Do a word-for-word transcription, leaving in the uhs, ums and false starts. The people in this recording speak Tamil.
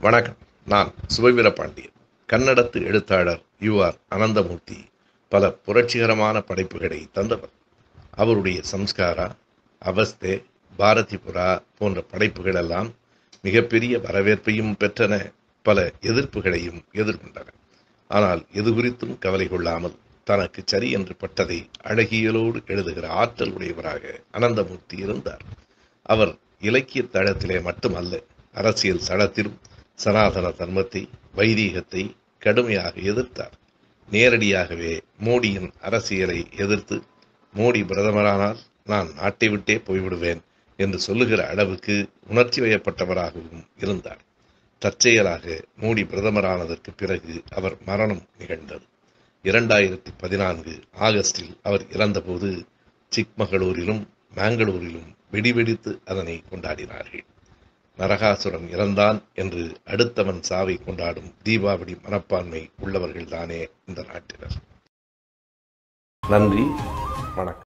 வணக்கம். நான் சுபவீரபாண்டியன். கன்னடத்து எழுத்தாளர் யு ஆர் அனந்தமூர்த்தி பல புரட்சிகரமான படைப்புகளை தந்தவர். அவருடைய சம்ஸ்காரா, அவஸ்தே, பாரதிபுரா போன்ற படைப்புகள் எல்லாம் மிகப்பெரிய வரவேற்பையும் பெற்றன, பல எதிர்ப்புகளையும் எதிர்கொண்டன. ஆனால் எது குறித்தும் கவலை கொள்ளாமல் தனக்கு சரி என்று பட்டதை அழகியலோடு எழுதுகிற ஆற்றல் உடையவராக அனந்தமூர்த்தி இருந்தார். அவர் இலக்கிய தளத்திலே மட்டுமல்ல, அரசியல் தளத்திலும் சனாதன தர்மத்தை, வைதீகத்தை கடுமையாக எதிர்த்தார். நேரடியாகவே மோடியின் அரசியலை எதிர்த்து, மோடி பிரதமரானால் நான் நாட்டை விட்டே போய்விடுவேன் என்று சொல்லுகிற அளவுக்கு உணர்ச்சி வயப்பட்டவராகவும் இருந்தார். தற்செயலாக மோடி பிரதமரானதற்கு பிறகு அவர் மரணம் நிகழ்ந்தது. இரண்டாயிரத்தி பதினான்கு ஆகஸ்டில் அவர் இறந்தபோது சிக்மகளூரிலும் மேங்களூரிலும் வெடிவெடித்து அதனை கொண்டாடினார்கள். நரகாசுரன் இறந்தான் என்று அடுத்தவன் சாவை கொண்டாடும் தீபாவளி மனப்பான்மை உள்ளவர்கள்தானே இந்த நாட்டினர். நன்றி, வணக்கம்.